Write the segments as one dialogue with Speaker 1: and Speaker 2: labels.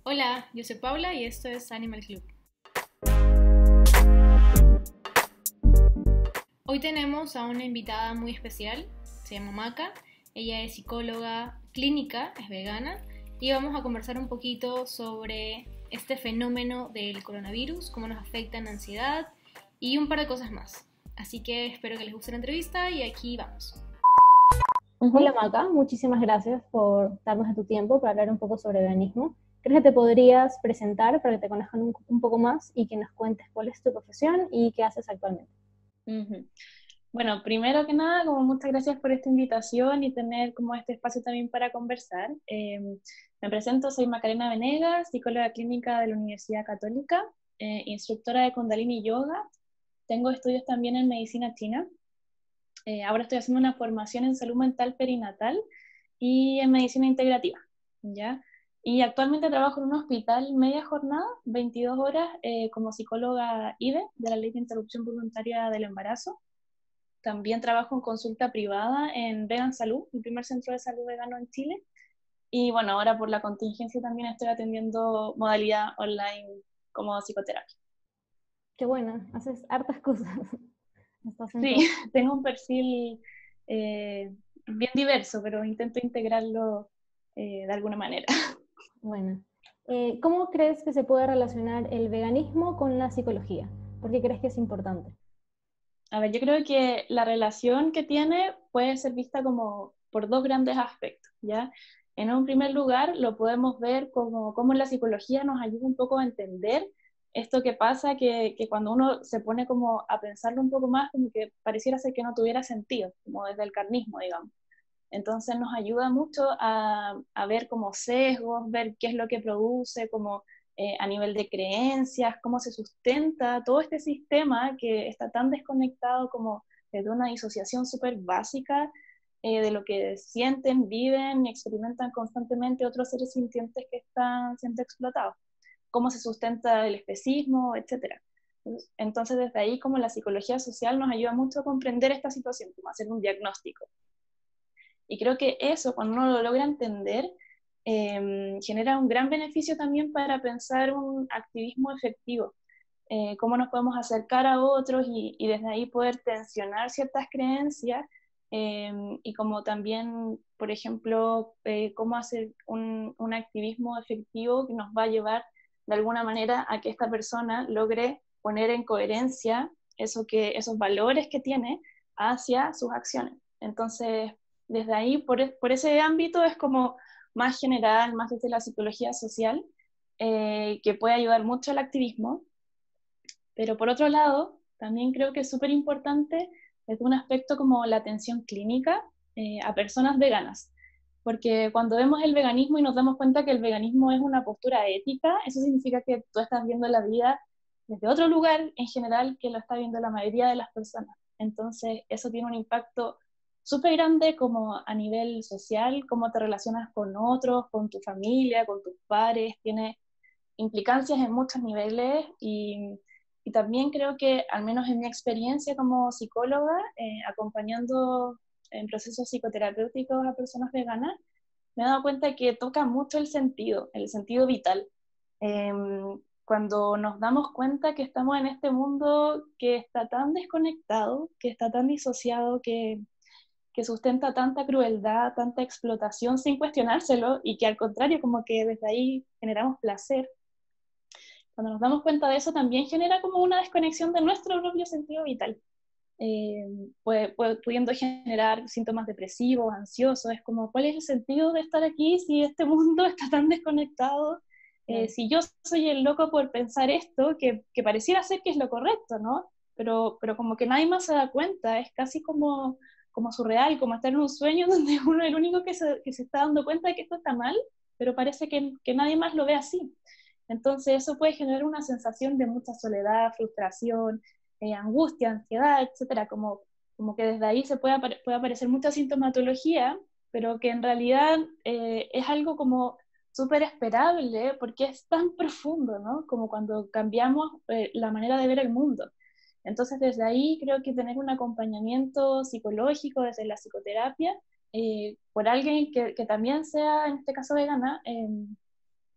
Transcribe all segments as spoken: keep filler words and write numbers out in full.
Speaker 1: Hola, yo soy Paula y esto es Animal Club. Hoy tenemos a una invitada muy especial, se llama Maca, ella es psicóloga clínica, es vegana y vamos a conversar un poquito sobre este fenómeno del coronavirus, cómo nos afecta en la ansiedad y un par de cosas más. Así que espero que les guste la entrevista y aquí vamos.
Speaker 2: Hola Maca, muchísimas gracias por darnos de tu tiempo para hablar un poco sobre veganismo. ¿Crees que te podrías presentar para que te conozcan un, un poco más y que nos cuentes cuál es tu profesión y qué haces actualmente?
Speaker 3: Ujú. Bueno, primero que nada, como muchas gracias por esta invitación y tener como este espacio también para conversar. Eh, me presento, soy Macarena Venegas, psicóloga clínica de la Universidad Católica, eh, instructora de Kundalini Yoga. Tengo estudios también en medicina china. Eh, ahora estoy haciendo una formación en salud mental perinatal y en medicina integrativa, ¿ya? Y actualmente trabajo en un hospital media jornada, veintidós horas, eh, como psicóloga I V E, de la Ley de Interrupción Voluntaria del Embarazo. También trabajo en consulta privada en Vegan Salud, el primer centro de salud vegano en Chile. Y bueno, ahora por la contingencia también estoy atendiendo modalidad online como psicoterapia.
Speaker 2: Qué bueno, haces hartas cosas. Estás en
Speaker 3: Sí,
Speaker 2: todo.
Speaker 3: tengo un perfil eh, bien diverso, pero intento integrarlo eh, de alguna manera.
Speaker 2: Bueno, eh, ¿cómo crees que se puede relacionar el veganismo con la psicología? ¿Por qué crees que es importante?
Speaker 3: A ver, yo creo que la relación que tiene puede ser vista como por dos grandes aspectos, ¿ya? En un primer lugar, lo podemos ver como, como la psicología nos ayuda un poco a entender esto que pasa, que, que cuando uno se pone como a pensarlo un poco más, como que pareciera ser que no tuviera sentido, como desde el carnismo, digamos. Entonces nos ayuda mucho a, a ver como sesgos, ver qué es lo que produce, como eh, a nivel de creencias, cómo se sustenta todo este sistema que está tan desconectado como desde una disociación súper básica eh, de lo que sienten, viven y experimentan constantemente otros seres sintientes que están siendo explotados, cómo se sustenta el especismo, etcétera. Entonces desde ahí como la psicología social nos ayuda mucho a comprender esta situación, como hacer un diagnóstico. Y creo que eso, cuando uno lo logra entender, eh, genera un gran beneficio también para pensar un activismo efectivo, eh, cómo nos podemos acercar a otros y, y desde ahí poder tensionar ciertas creencias eh, y como también, por ejemplo, eh, cómo hacer un, un activismo efectivo que nos va a llevar de alguna manera a que esta persona logre poner en coherencia eso que, esos valores que tiene hacia sus acciones. Entonces, desde ahí, por, por ese ámbito, es como más general, más desde la psicología social, eh, que puede ayudar mucho al activismo. Pero por otro lado, también creo que es súper importante desde un aspecto como la atención clínica eh, a personas veganas. Porque cuando vemos el veganismo y nos damos cuenta que el veganismo es una postura ética, eso significa que tú estás viendo la vida desde otro lugar en general que lo está viendo la mayoría de las personas. Entonces, eso tiene un impacto súper grande como a nivel social, cómo te relacionas con otros, con tu familia, con tus pares, tiene implicancias en muchos niveles y, y también creo que, al menos en mi experiencia como psicóloga, eh, acompañando en procesos psicoterapéuticos a personas veganas, me he dado cuenta que toca mucho el sentido, el sentido vital. Eh, Cuando nos damos cuenta que estamos en este mundo que está tan desconectado, que está tan disociado, que, que sustenta tanta crueldad, tanta explotación sin cuestionárselo y que al contrario como que desde ahí generamos placer, cuando nos damos cuenta de eso también genera como una desconexión de nuestro propio sentido vital, eh, puede, puede, pudiendo generar síntomas depresivos, ansiosos, es como, ¿cuál es el sentido de estar aquí si este mundo está tan desconectado? Eh,
Speaker 2: Claro.
Speaker 3: si yo soy el loco por pensar esto, que, que pareciera ser que es lo correcto, ¿no? Pero, pero como que nadie más se da cuenta, es casi como, como surreal, como estar en un sueño donde uno es el único que se, que se está dando cuenta de que esto está mal, pero parece que, que nadie más lo ve así. Entonces eso puede generar una sensación de mucha soledad, frustración, eh, angustia, ansiedad, etcétera, como, como que desde ahí se puede, apare puede aparecer mucha sintomatología, pero que en realidad eh, es algo como súper esperable porque es tan profundo, ¿no? Como cuando cambiamos eh, la manera de ver el mundo. Entonces desde ahí creo que tener un acompañamiento psicológico desde la psicoterapia eh, por alguien que, que, también sea, en este caso vegana, eh,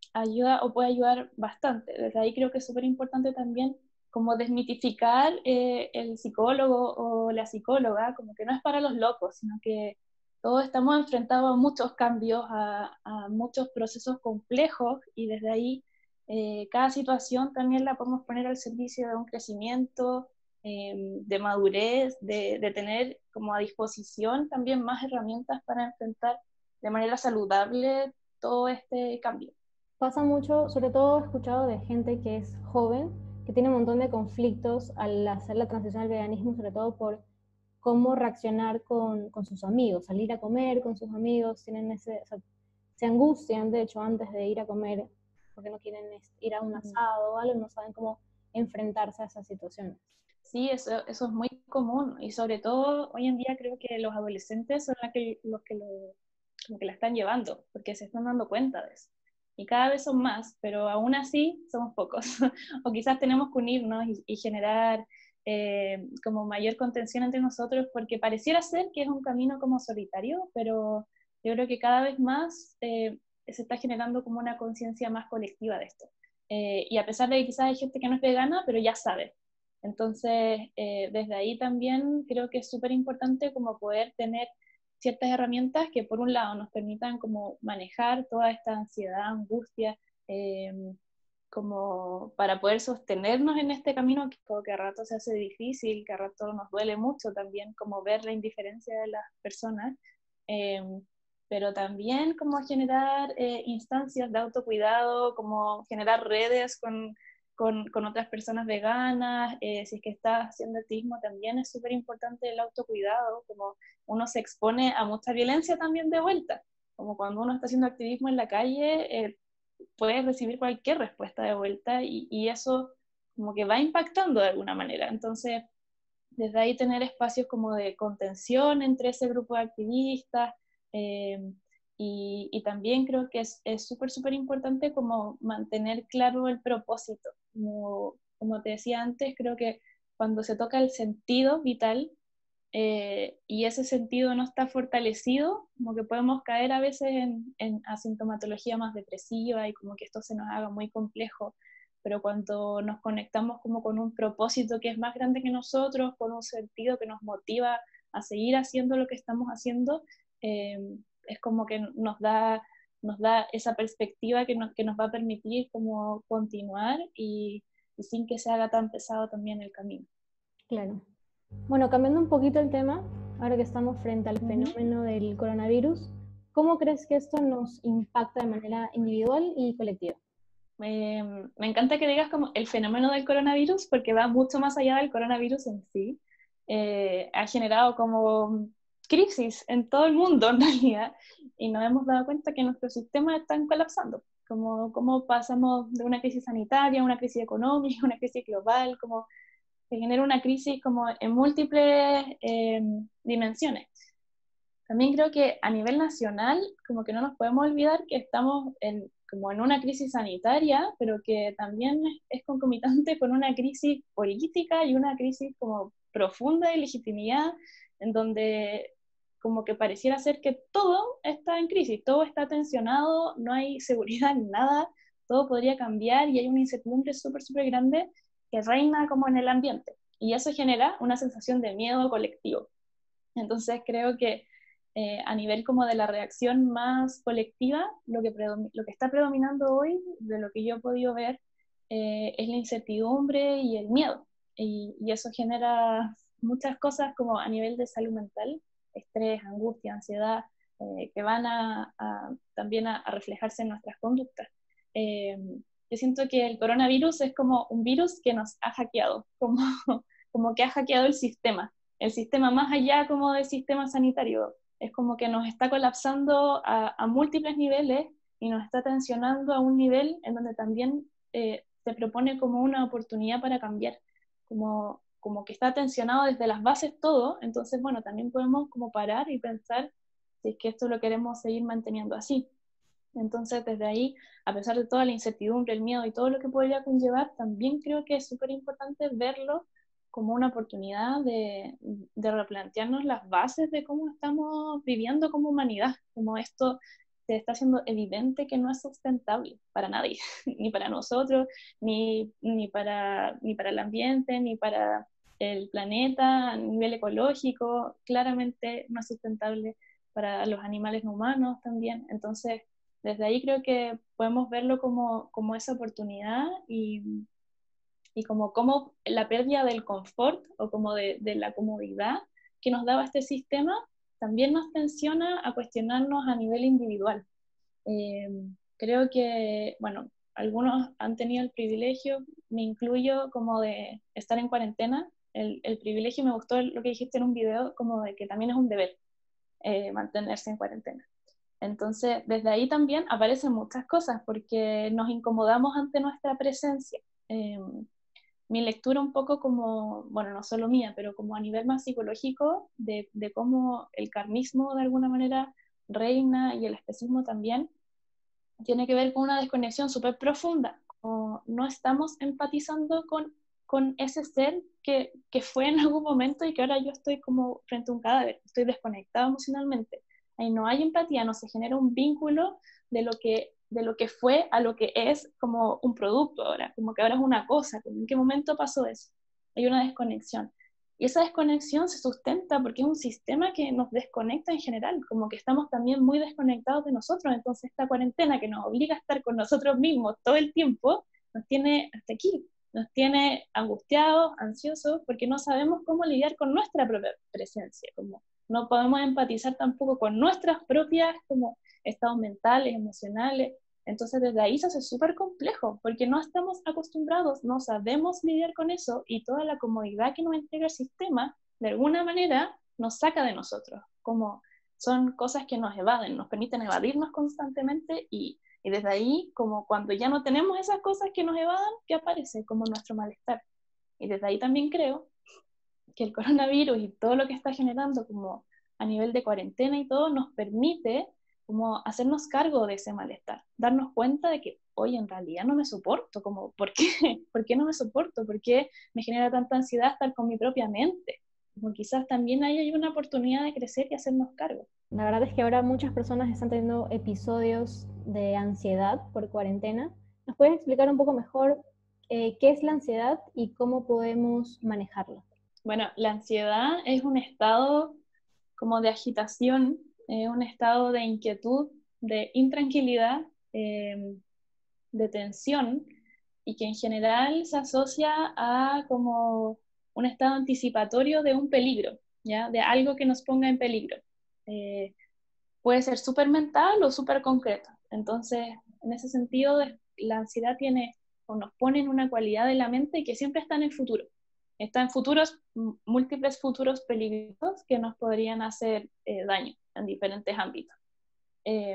Speaker 3: ayuda o puede ayudar bastante. Desde ahí creo que es súper importante también como desmitificar eh, el psicólogo o la psicóloga, como que no es para los locos, sino que todos estamos enfrentados a muchos cambios, a, a muchos procesos complejos, y desde ahí eh, cada situación también la podemos poner al servicio de un crecimiento, eh, de madurez, de, de tener como a disposición también más herramientas para enfrentar de manera saludable todo este cambio.
Speaker 2: Pasa mucho, sobre todo he escuchado de gente que es joven, que tiene un montón de conflictos al hacer la transición al veganismo, sobre todo por cómo reaccionar con, con sus amigos, salir a comer con sus amigos, tienen ese, o sea, se angustian, de hecho, antes de ir a comer, porque no quieren ir a un asado o algo, no saben cómo enfrentarse a esas situaciones.
Speaker 3: Sí, eso, eso es muy común, y sobre todo hoy en día creo que los adolescentes son la que, los que lo, los que la están llevando, porque se están dando cuenta de eso. Y cada vez son más, pero aún así somos pocos. O quizás tenemos que unirnos y, y generar eh, como mayor contención entre nosotros, porque pareciera ser que es un camino como solitario, pero yo creo que cada vez más eh, se está generando como una conciencia más colectiva de esto. Eh, y a pesar de que quizás hay gente que no es vegana, pero ya sabe. Entonces, eh, desde ahí también creo que es súper importante como poder tener ciertas herramientas que por un lado nos permitan como manejar toda esta ansiedad, angustia, eh, como para poder sostenernos en este camino que, que a rato se hace difícil, que a rato nos duele mucho también, como ver la indiferencia de las personas, eh, pero también como generar eh, instancias de autocuidado, como generar redes con, con, con otras personas veganas, eh, si es que estás haciendo activismo también es súper importante el autocuidado, como uno se expone a mucha violencia también de vuelta, como cuando uno está haciendo activismo en la calle, eh, puedes recibir cualquier respuesta de vuelta y, y eso como que va impactando de alguna manera. Entonces, desde ahí tener espacios como de contención entre ese grupo de activistas, eh, y, y también creo que es súper, súper importante como mantener claro el propósito. Como, como te decía antes, creo que cuando se toca el sentido vital, eh, y ese sentido no está fortalecido, como que podemos caer a veces en, en asintomatología más depresiva y como que esto se nos haga muy complejo, pero cuando nos conectamos como con un propósito que es más grande que nosotros, con un sentido que nos motiva a seguir haciendo lo que estamos haciendo, eh, es como que nos da, nos da esa perspectiva que nos, que nos va a permitir como continuar y, y sin que se haga tan pesado también el camino.
Speaker 2: Claro. Bueno, cambiando un poquito el tema, ahora que estamos frente al fenómeno del coronavirus, ¿cómo crees que esto nos impacta de manera individual y colectiva?
Speaker 3: Eh, me encanta que digas como el fenómeno del coronavirus, porque va mucho más allá del coronavirus en sí. Eh, ha generado como crisis en todo el mundo en realidad, y nos hemos dado cuenta que nuestros sistemas están colapsando. Como, como pasamos de una crisis sanitaria a una crisis económica, una crisis global, como se genera una crisis como en múltiples eh, dimensiones. También creo que a nivel nacional, como que no nos podemos olvidar que estamos en, como en una crisis sanitaria, pero que también es concomitante con una crisis política y una crisis como profunda de legitimidad, en donde como que pareciera ser que todo está en crisis, todo está tensionado, no hay seguridad en nada, todo podría cambiar y hay una incertidumbre súper, súper grande que reina como en el ambiente. Y eso genera una sensación de miedo colectivo. Entonces creo que eh, a nivel como de la reacción más colectiva, lo que, lo que está predominando hoy, de lo que yo he podido ver, eh, es la incertidumbre y el miedo. Y, y eso genera muchas cosas como a nivel de salud mental, estrés, angustia, ansiedad, eh, que van a, a también a, a, reflejarse en nuestras conductas. Eh, yo siento que el coronavirus es como un virus que nos ha hackeado, como, como que ha hackeado el sistema, el sistema más allá como del sistema sanitario. Es como que nos está colapsando a, a múltiples niveles y nos está tensionando a un nivel en donde también eh, se propone como una oportunidad para cambiar, como, como que está tensionado desde las bases todo. Entonces, bueno, también podemos como parar y pensar si es que esto lo queremos seguir manteniendo así. Entonces, desde ahí, a pesar de toda la incertidumbre, el miedo y todo lo que podría conllevar, también creo que es súper importante verlo como una oportunidad de, de replantearnos las bases de cómo estamos viviendo como humanidad, como esto se está haciendo evidente que no es sustentable para nadie, ni para nosotros, ni, ni, para, ni para el ambiente, ni para el planeta a nivel ecológico. Claramente no es sustentable para los animales no humanos también. Entonces, desde ahí creo que podemos verlo como, como esa oportunidad y, y como, como la pérdida del confort o como de, de la comodidad que nos daba este sistema también nos tensiona a cuestionarnos a nivel individual. Eh, creo que, bueno, algunos han tenido el privilegio, me incluyo, como de estar en cuarentena. El, el privilegio, me gustó lo que dijiste en un video, como de que también es un deber eh, mantenerse en cuarentena. Entonces, desde ahí también aparecen muchas cosas, porque nos incomodamos ante nuestra presencia. Eh, mi lectura un poco como, bueno, no solo mía, pero como a nivel más psicológico, de, de cómo el carnismo de alguna manera reina y el especismo también, tiene que ver con una desconexión súper profunda. Como no estamos empatizando con, con ese ser que, que fue en algún momento y que ahora yo estoy como frente a un cadáver, estoy desconectado emocionalmente. Ahí no hay empatía, no se genera un vínculo de lo que, de lo que fue a lo que es como un producto ahora, como que ahora es una cosa. ¿En qué momento pasó eso? Hay una desconexión. Y esa desconexión se sustenta porque es un sistema que nos desconecta en general, como que estamos también muy desconectados de nosotros. Entonces esta cuarentena que nos obliga a estar con nosotros mismos todo el tiempo, nos tiene hasta aquí, nos tiene angustiados, ansiosos, porque no sabemos cómo lidiar con nuestra propia presencia, como no podemos empatizar tampoco con nuestras propias como estados mentales, emocionales. Entonces desde ahí se hace súper complejo, porque no estamos acostumbrados, no sabemos lidiar con eso, y toda la comodidad que nos entrega el sistema, de alguna manera, nos saca de nosotros, como son cosas que nos evaden, nos permiten evadirnos constantemente, y, y desde ahí, como cuando ya no tenemos esas cosas que nos evadan, ¿qué aparece? Como nuestro malestar. Y desde ahí también creo que el coronavirus y todo lo que está generando como a nivel de cuarentena y todo, nos permite como hacernos cargo de ese malestar, darnos cuenta de que, oye, en realidad no me soporto, como, ¿por qué? ¿Por qué no me soporto? ¿Por qué me genera tanta ansiedad estar con mi propia mente? Como quizás también ahí hay una oportunidad de crecer y hacernos cargo.
Speaker 2: La verdad es que ahora muchas personas están teniendo episodios de ansiedad por cuarentena. ¿Nos puedes explicar un poco mejor eh, qué es la ansiedad y cómo podemos manejarla?
Speaker 3: Bueno, la ansiedad es un estado como de agitación, eh, un estado de inquietud, de intranquilidad, eh, de tensión, y que en general se asocia a como un estado anticipatorio de un peligro, ¿ya? De algo que nos ponga en peligro. Eh, puede ser súper mental o súper concreto. Entonces, en ese sentido, la ansiedad tiene o nos pone en una cualidad de la mente que siempre está en el futuro. Está en futuros, múltiples futuros peligrosos que nos podrían hacer eh, daño en diferentes ámbitos. Eh,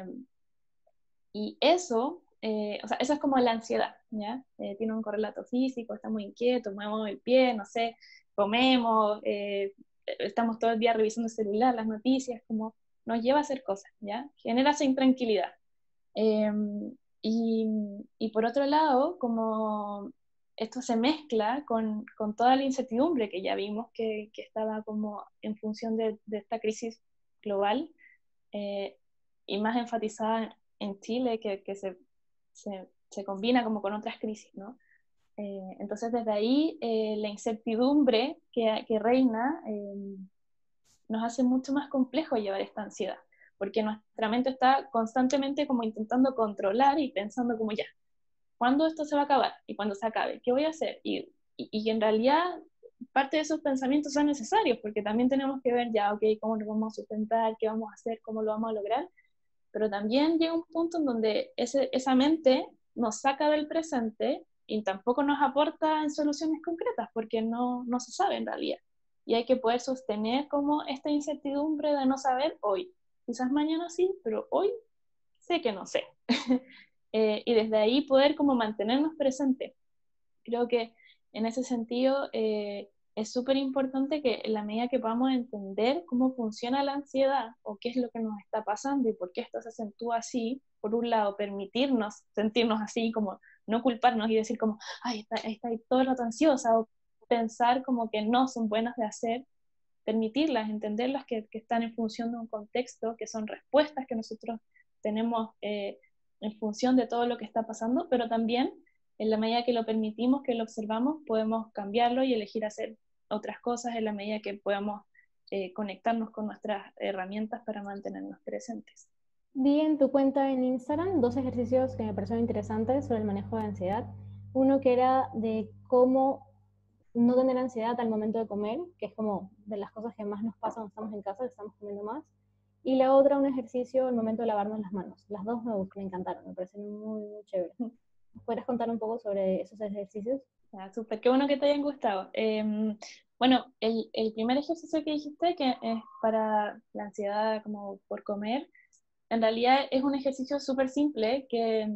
Speaker 3: y eso, eh, o sea, eso es como la ansiedad, ¿ya? Eh, tiene un correlato físico, estamos inquietos, movemos el pie, no sé, comemos, eh, estamos todo el día revisando el celular, las noticias, como nos lleva a hacer cosas, ¿ya? Genera esa intranquilidad. Eh, y, y por otro lado, como esto se mezcla con, con toda la incertidumbre que ya vimos que, que estaba como en función de, de esta crisis global, eh, y más enfatizada en Chile, que, que se, se, se combina como con otras crisis, ¿no? Eh, entonces desde ahí eh, la incertidumbre que, que reina eh, nos hace mucho más complejo llevar esta ansiedad, porque nuestra mente está constantemente como intentando controlar y pensando como ya, ¿cuándo esto se va a acabar? Y cuando se acabe, ¿qué voy a hacer? Y, y, y en realidad parte de esos pensamientos son necesarios, porque también tenemos que ver ya, ok, cómo nos vamos a sustentar, qué vamos a hacer, cómo lo vamos a lograr, pero también llega un punto en donde ese, esa mente nos saca del presente y tampoco nos aporta en soluciones concretas, porque no, no se sabe en realidad. Y hay que poder sostener como esta incertidumbre de no saber hoy. Quizás mañana sí, pero hoy sé que no sé. eh, y desde ahí poder como mantenernos presentes. Creo que en ese sentido eh, es súper importante que en la medida que podamos entender cómo funciona la ansiedad o qué es lo que nos está pasando y por qué esto se acentúa así, por un lado, permitirnos sentirnos así, como no culparnos y decir como, ay, está, está todo el rato ansiosa, o pensar como que no son buenas de hacer, permitirlas, entenderlas que, que están en función de un contexto, que son respuestas que nosotros tenemos eh, en función de todo lo que está pasando, pero también en la medida que lo permitimos, que lo observamos, podemos cambiarlo y elegir hacer otras cosas en la medida que podamos eh, conectarnos con nuestras herramientas para mantenernos presentes.
Speaker 2: Vi en tu cuenta en Instagram dos ejercicios que me parecieron interesantes sobre el manejo de ansiedad. Uno que era de cómo no tener ansiedad al momento de comer, que es como de las cosas que más nos pasan cuando estamos en casa, que estamos comiendo más. Y la otra, un ejercicio al momento de lavarnos las manos. Las dos me, me encantaron, me parecieron muy, muy chéveres. ¿Puedes contar un poco sobre esos ejercicios?
Speaker 3: Ah, súper, qué bueno que te hayan gustado. Eh, bueno, el, el primer ejercicio que dijiste, que es para la ansiedad como por comer, en realidad es un ejercicio súper simple que,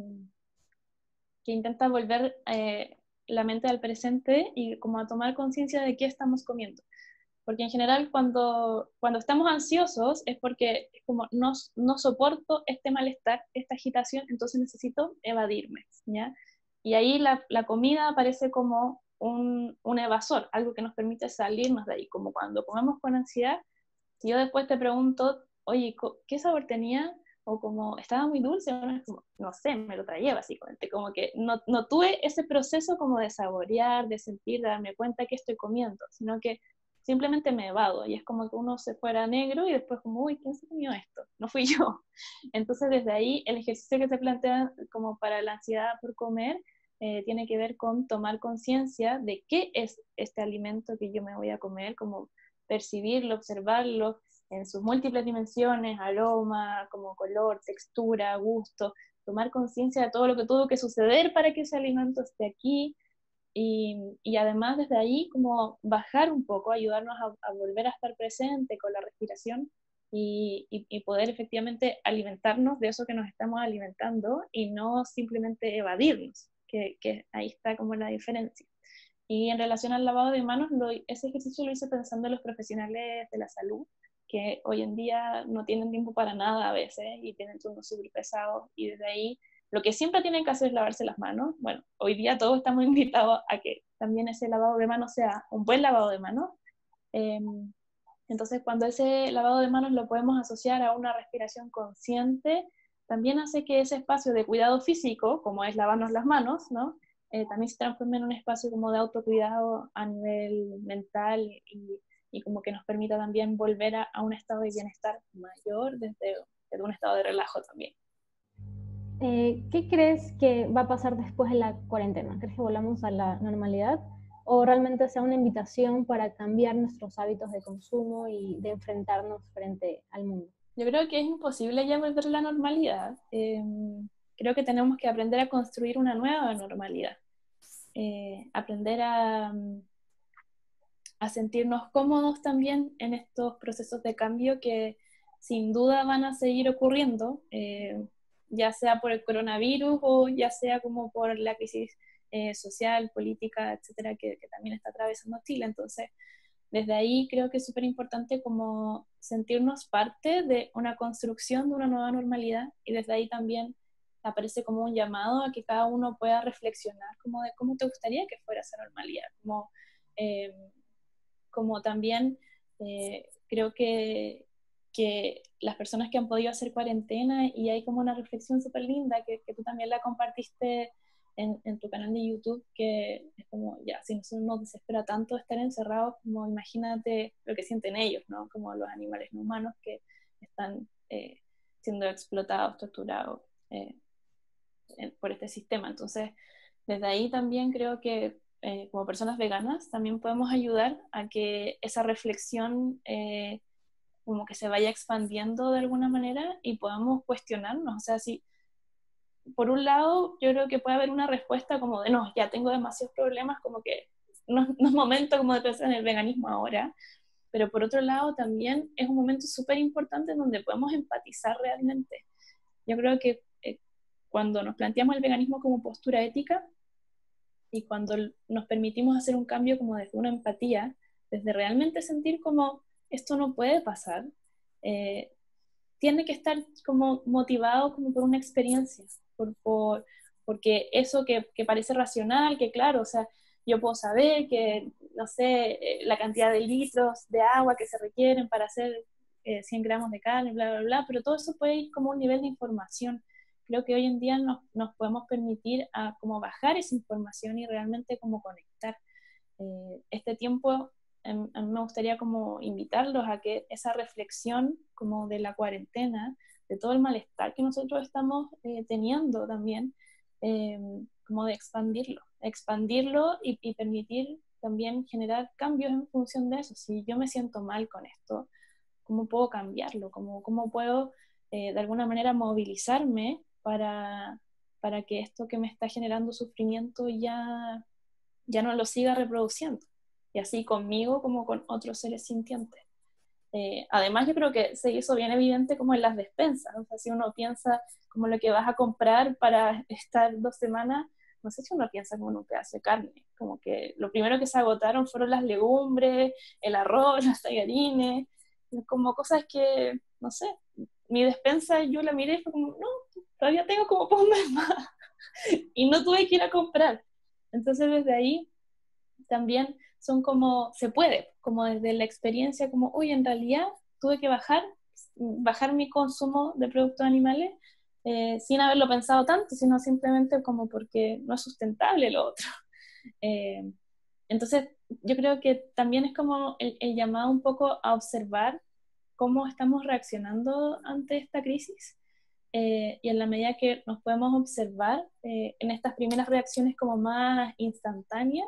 Speaker 3: que intenta volver eh, la mente al presente y como a tomar conciencia de qué estamos comiendo. Porque en general cuando, cuando estamos ansiosos es porque es como no, no soporto este malestar, esta agitación, entonces necesito evadirme, ¿ya? Y ahí la, la comida aparece como un, un evasor, algo que nos permite salirnos de ahí, como cuando comemos con ansiedad, si yo después te pregunto, oye, ¿qué sabor tenía? O como, estaba muy dulce, o no, es como, no sé, me lo traía básicamente, como que no, no tuve ese proceso como de saborear, de sentir, de darme cuenta que estoy comiendo, sino que simplemente me evado, y es como que uno se fuera negro y después como, uy, ¿quién se comió esto? No fui yo. Entonces desde ahí el ejercicio que te plantea como para la ansiedad por comer eh, tiene que ver con tomar conciencia de qué es este alimento que yo me voy a comer, como percibirlo, observarlo en sus múltiples dimensiones, aroma, como color, textura, gusto, tomar conciencia de todo lo que tuvo que suceder para que ese alimento esté aquí, y, y además desde ahí como bajar un poco, ayudarnos a, a volver a estar presente con la respiración y, y, y poder efectivamente alimentarnos de eso que nos estamos alimentando y no simplemente evadirnos, que, que ahí está como la diferencia. Y en relación al lavado de manos, lo, ese ejercicio lo hice pensando en los profesionales de la salud, que hoy en día no tienen tiempo para nada a veces y tienen turnos súper pesados, y desde ahí lo que siempre tienen que hacer es lavarse las manos. Bueno, hoy día todos estamos invitados a que también ese lavado de manos sea un buen lavado de manos. Eh, entonces, cuando ese lavado de manos lo podemos asociar a una respiración consciente, también hace que ese espacio de cuidado físico, como es lavarnos las manos, ¿no? Eh, también se transforma en un espacio como de autocuidado a nivel mental y, y como que nos permita también volver a, a un estado de bienestar mayor desde, desde un estado de relajo también.
Speaker 2: Eh, ¿Qué crees que va a pasar después de la cuarentena? ¿Crees que volvamos a la normalidad? ¿O realmente sea una invitación para cambiar nuestros hábitos de consumo y de enfrentarnos frente al mundo?
Speaker 3: Yo creo que es imposible ya volver a la normalidad. Eh, creo que tenemos que aprender a construir una nueva normalidad. Eh, aprender a, a sentirnos cómodos también en estos procesos de cambio que sin duda van a seguir ocurriendo, eh, ya sea por el coronavirus o ya sea como por la crisis eh, social, política, etcétera, que, que también está atravesando Chile. Entonces, desde ahí creo que es súper importante como sentirnos parte de una construcción de una nueva normalidad, y desde ahí también aparece como un llamado a que cada uno pueda reflexionar como de cómo te gustaría que fuera esa normalidad, como, eh, como también eh, creo que, que las personas que han podido hacer cuarentena, y hay como una reflexión súper linda que, que tú también la compartiste en, en tu canal de YouTube, que es como, ya, si nosotros nos desespera tanto estar encerrados, como imagínate lo que sienten ellos, ¿no? Como los animales no humanos que están eh, siendo explotados, torturados eh, por este sistema. Entonces, desde ahí también creo que eh, como personas veganas también podemos ayudar a que esa reflexión eh, como que se vaya expandiendo de alguna manera y podamos cuestionarnos. O sea, si por un lado yo creo que puede haber una respuesta como de no, ya tengo demasiados problemas, como que no, no es momento como de pensar en el veganismo ahora, pero por otro lado también es un momento súper importante en donde podemos empatizar realmente. Yo creo que eh, cuando nos planteamos el veganismo como postura ética y cuando nos permitimos hacer un cambio como desde una empatía, desde realmente sentir como esto no puede pasar, eh, tiene que estar como motivado como por una experiencia, por, por, porque eso que, que parece racional, que claro, o sea, yo puedo saber que, no sé, la cantidad de litros de agua que se requieren para hacer eh, cien gramos de carne, bla, bla, bla, pero todo eso puede ir como un nivel de información. Creo que hoy en día nos, nos podemos permitir a como bajar esa información y realmente como conectar. Eh, este tiempo a mí me gustaría como invitarlos a que esa reflexión como de la cuarentena, de todo el malestar que nosotros estamos eh, teniendo también, eh, como de expandirlo, expandirlo y, y permitir también generar cambios en función de eso. Si yo me siento mal con esto, ¿cómo puedo cambiarlo? ¿Cómo, cómo puedo eh, de alguna manera movilizarme para, para que esto que me está generando sufrimiento ya, ya no lo siga reproduciendo? Y así conmigo como con otros seres sintientes. Eh, además yo creo que se hizo bien evidente como en las despensas, o sea, si uno piensa como lo que vas a comprar para estar dos semanas, no sé si uno piensa como en un pedazo de carne, como que lo primero que se agotaron fueron las legumbres, el arroz, los tallarines, como cosas que, no sé, mi despensa yo la miré y fue como, no, todavía tengo como para un mes más, y no tuve que ir a comprar. Entonces desde ahí también son como, se puede, como desde la experiencia, como, uy, en realidad tuve que bajar, bajar mi consumo de productos animales eh, sin haberlo pensado tanto, sino simplemente como porque no es sustentable lo otro. Eh, entonces, yo creo que también es como el, el llamado un poco a observar cómo estamos reaccionando ante esta crisis. Eh, y en la medida que nos podemos observar eh, en estas primeras reacciones como más instantáneas,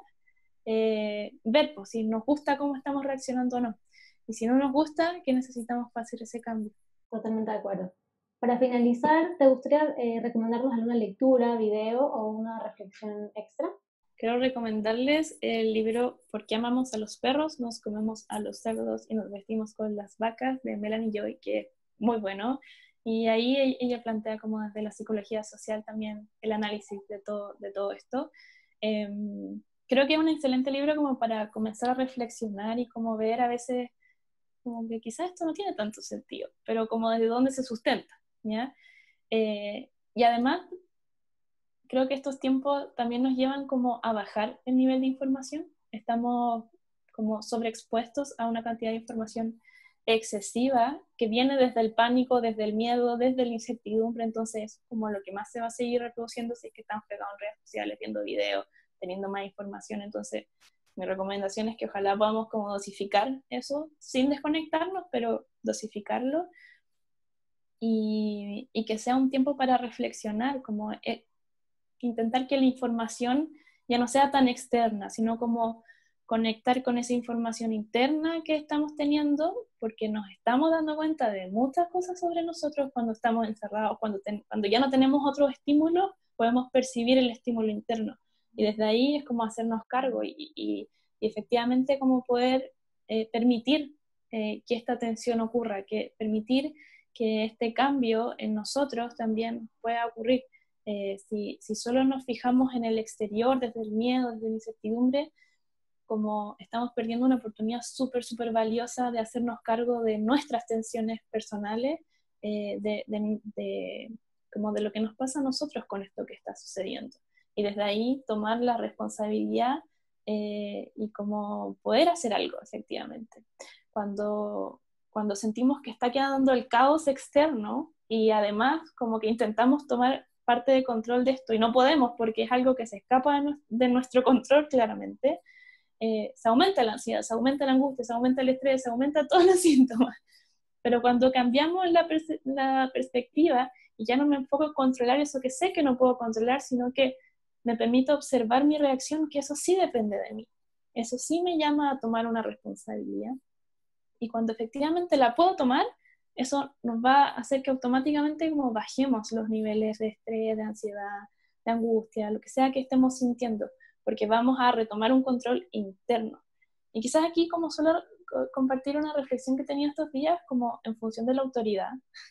Speaker 3: eh, ver pues, si nos gusta cómo estamos reaccionando o no. Y si no nos gusta, ¿qué necesitamos para hacer ese cambio?
Speaker 2: Totalmente de acuerdo. Para finalizar, ¿te gustaría eh, recomendarnos alguna lectura, video o una reflexión extra?
Speaker 3: Quiero recomendarles el libro ¿Por qué amamos a los perros? Nos comemos a los cerdos y nos vestimos con las vacas, de Melanie Joy, que es muy bueno. Y ahí ella plantea como desde la psicología social también el análisis de todo, de todo esto. Eh, creo que es un excelente libro como para comenzar a reflexionar y como ver a veces como que quizás esto no tiene tanto sentido, pero como desde dónde se sustenta, ¿ya? Eh, y además creo que estos tiempos también nos llevan como a bajar el nivel de información. Estamos como sobreexpuestos a una cantidad de información excesiva que viene desde el pánico, desde el miedo, desde la incertidumbre. Entonces, como lo que más se va a seguir reproduciendo si es que estamos pegados en redes sociales, viendo videos, teniendo más información. Entonces, mi recomendación es que ojalá podamos como dosificar eso sin desconectarnos, pero dosificarlo y, y que sea un tiempo para reflexionar, como eh, intentar que la información ya no sea tan externa, sino como conectar con esa información interna que estamos teniendo, porque nos estamos dando cuenta de muchas cosas sobre nosotros cuando estamos encerrados, cuando, ten, cuando ya no tenemos otros estímulos, podemos percibir el estímulo interno. Y desde ahí es como hacernos cargo y, y, y efectivamente como poder eh, permitir eh, que esta tensión ocurra, que permitir que este cambio en nosotros también pueda ocurrir. Eh, si, si solo nos fijamos en el exterior, desde el miedo, desde la incertidumbre, como estamos perdiendo una oportunidad súper, súper valiosa de hacernos cargo de nuestras tensiones personales, eh, de, de, de, como de lo que nos pasa a nosotros con esto que está sucediendo. Y desde ahí tomar la responsabilidad eh, y como poder hacer algo, efectivamente. Cuando, cuando sentimos que está quedando el caos externo y además como que intentamos tomar parte de control de esto y no podemos porque es algo que se escapa de, de nuestro control claramente, eh, se aumenta la ansiedad, se aumenta la angustia, se aumenta el estrés, se aumenta todos los síntomas. Pero cuando cambiamos la, pers la perspectiva y ya no me enfoco en controlar eso que sé que no puedo controlar, sino que me permito observar mi reacción, que eso sí depende de mí. Eso sí me llama a tomar una responsabilidad. Y cuando efectivamente la puedo tomar, eso nos va a hacer que automáticamente como bajemos los niveles de estrés, de ansiedad, de angustia, lo que sea que estemos sintiendo, porque vamos a retomar un control interno. Y quizás aquí como solo compartir una reflexión que tenía estos días como en función de la autoridad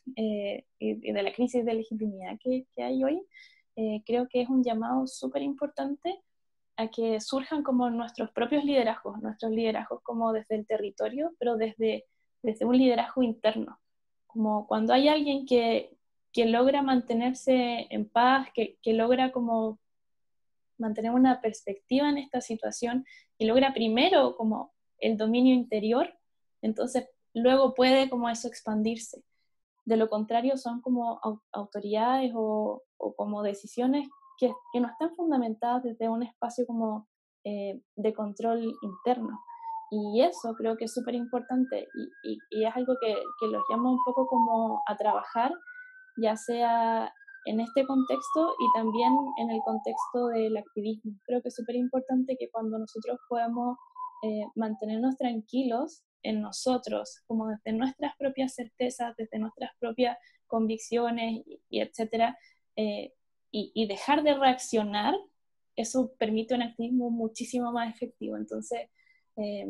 Speaker 3: eh, y, y de la crisis de legitimidad que, que hay hoy, eh, creo que es un llamado súper importante a que surjan como nuestros propios liderazgos, nuestros liderazgos como desde el territorio, pero desde, desde un liderazgo interno. Como cuando hay alguien que, que logra mantenerse en paz, que, que logra como mantener una perspectiva en esta situación y logra primero como el dominio interior, entonces luego puede como eso expandirse. De lo contrario, son como au- autoridades o, o como decisiones que, que no están fundamentadas desde un espacio como eh, de control interno. Y eso creo que es súper importante y, y, y es algo que, que los llama un poco como a trabajar, ya sea en este contexto y también en el contexto del activismo. Creo que es súper importante que cuando nosotros podamos eh, mantenernos tranquilos en nosotros, como desde nuestras propias certezas, desde nuestras propias convicciones y, y etcétera, eh, y, y dejar de reaccionar, eso permite un activismo muchísimo más efectivo. Entonces, eh,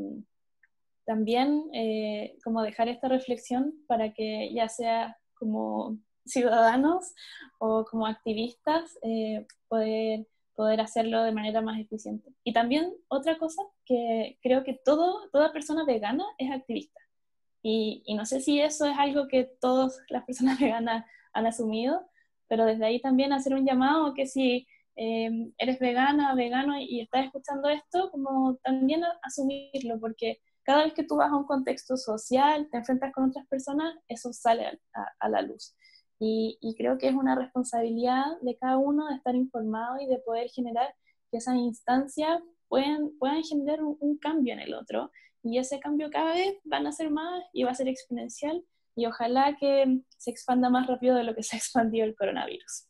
Speaker 3: también eh, como dejar esta reflexión para que ya sea como ciudadanos o como activistas eh, poder, poder hacerlo de manera más eficiente. Y también otra cosa que creo que todo, toda persona vegana es activista. Y, y no sé si eso es algo que todas las personas veganas han asumido, pero desde ahí también hacer un llamado que si eh, eres vegana, vegano y, y estás escuchando esto, como también asumirlo, porque cada vez que tú vas a un contexto social, te enfrentas con otras personas, eso sale a, a, a la luz. Y, y creo que es una responsabilidad de cada uno de estar informado y de poder generar que esas instancias puedan, puedan generar un, un cambio en el otro. Y ese cambio cada vez van a ser más y va a ser exponencial y ojalá que se expanda más rápido de lo que se ha expandido el coronavirus.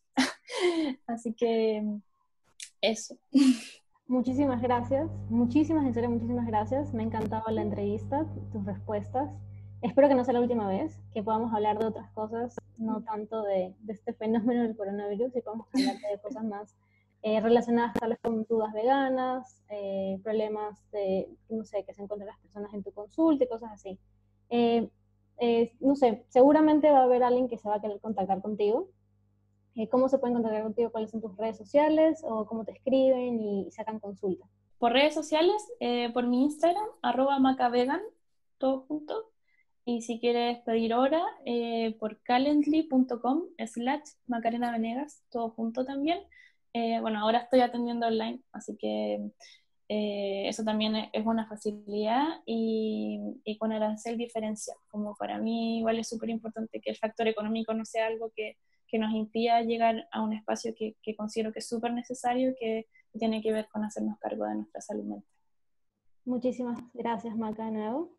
Speaker 3: Así que eso.
Speaker 2: Muchísimas gracias, muchísimas, en serio, muchísimas gracias. Me ha encantado la entrevista, tus respuestas. Espero que no sea la última vez, que podamos hablar de otras cosas, no tanto de, de este fenómeno del coronavirus, y podamos hablar de cosas más eh, relacionadas tal vez con dudas veganas, eh, problemas de, no sé, que se encuentran las personas en tu consulta y cosas así. Eh, eh, no sé, seguramente va a haber alguien que se va a querer contactar contigo. Eh, ¿Cómo se pueden contactar contigo? ¿Cuáles son tus redes sociales? ¿O cómo te escriben y sacan consulta?
Speaker 3: Por redes sociales, eh, por mi Instagram, arroba macavegan, todo junto. Y si quieres pedir hora, eh, por calendly punto com slash Macarena Venegas, todo junto también. Eh, bueno, ahora estoy atendiendo online, así que eh, eso también es una facilidad y, y con arancel diferencial. Como para mí igual es súper importante que el factor económico no sea algo que, que nos impida llegar a un espacio que, que considero que es súper necesario, que tiene que ver con hacernos cargo de nuestra salud mental.
Speaker 2: Muchísimas gracias, Maca, de nuevo.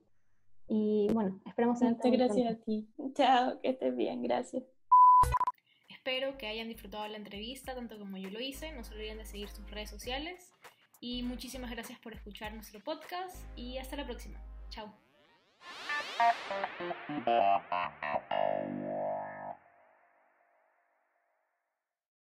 Speaker 2: Y bueno, esperemos tenerte
Speaker 3: Muchas
Speaker 2: muy
Speaker 3: gracias
Speaker 2: pronto.
Speaker 3: a ti. Chao, que estés bien, gracias.
Speaker 1: Espero que hayan disfrutado la entrevista tanto como yo lo hice. No se olviden de seguir sus redes sociales. Y muchísimas gracias por escuchar nuestro podcast y hasta la próxima. Chao.